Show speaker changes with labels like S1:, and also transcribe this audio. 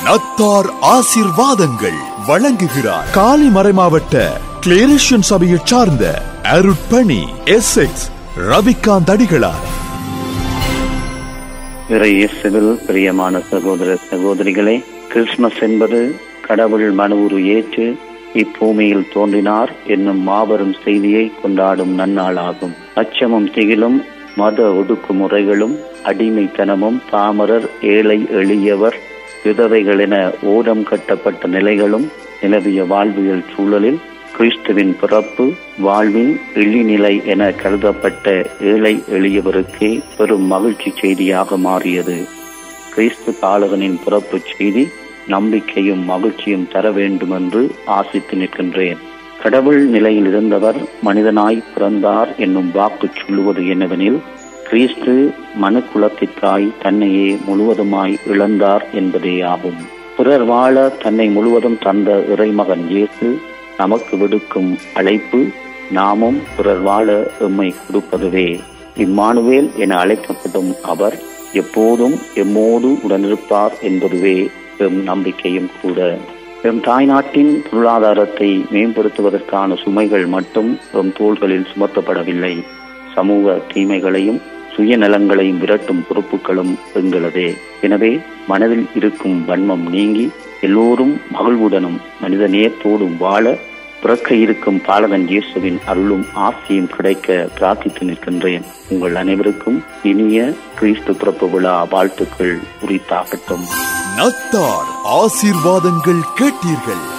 S1: நத்தார் ஆசீர்வாதங்கள் வழங்குகிறார் காலி மறைமாவட்ட கிளேரிஷன் சபையைச் சார்ந்த அருட்பணி எஸ்எக்ஸ் ரவிகாந்த் அடிகளார்.
S2: இயேசுவில் பிரியமான சகோதர சகோதரிகளே, கிறிஸ்துமஸ் என்பது கடவுள் மனுவுரு ஏற்று இப்பூமியில் தோன்றினார் என்னும் மாபெரும் செய்தியை கொண்டாடும் நன்னாளாகும். அச்சமும் திகிலும், மத ஒடுக்குமுறைகளும், அடிமைத்தனமும், பாமரர், ஏழை எளியவர், விதவைகள் என ஓரம் கட்டப்பட்ட நிலைகளும் நிலவிய வாழ்வியல் சூழலில் கிறிஸ்துவின் பிறப்பு வாழ்வின் இழிநிலை என கருதப்பட்ட ஏழை எளியவருக்கே பெரும் மகிழ்ச்சி செய்தியாக மாறியது. கிறிஸ்து பாலகனின் பிறப்பு செய்தி நம்பிக்கையும் மகிழ்ச்சியும் தர வேண்டும் என்று ஆசித்து நிற்கின்றேன். கடவுள் நிலையில் இருந்தவர் மனிதனாய் பிறந்தார் என்னும் வாக்கு சொல்லுவது என்னவெனில், கிறிஸ்து மனு குலத்திற்காய் தன்னையே முழுவதுமாய் இழந்தார் என்பதே ஆகும். பிறர் வாழ தன்னை முழுவதும் தந்த இறைமகன் இயேசு நமக்கு விடுக்கும் அழைப்பு, நாமும் பிறர் வாழ எம்மை கொடுப்பதுவே. இம்மானுவேல் என அழைக்கப்படும் அவர் எப்போதும் எம்மோடு உடனிருப்பார் என்பதுவே எம் நம்பிக்கையும் கூட. எம் தாய்நாட்டின் பொருளாதாரத்தை மேம்படுத்துவதற்கான சுமைகள் மட்டும் எம் தோள்களில் சுமத்தப்படவில்லை. சமூக தீமைகளையும் சுயநலங்களையும் விரட்டும் பொறுப்புகளும் எங்களதே. எனவே மனதில் இருக்கும் வன்மம் நீங்கி எல்லோரும் மகிழ்வுடனும் மனித நேயத்தோடும் வாழ பிறக்க இருக்கும் பாலகன் இயேசுவின் அருளும் ஆசியும் கிடைக்க பிரார்த்தித்து நிற்கின்றேன். உங்கள் அனைவருக்கும் இனிய கிறிஸ்து பிறப்பு விழா வாழ்த்துக்கள் உரித்தாகட்டும்.
S1: நத்தார் ஆசீர்வாதங்கள் கேட்டீர்கள்.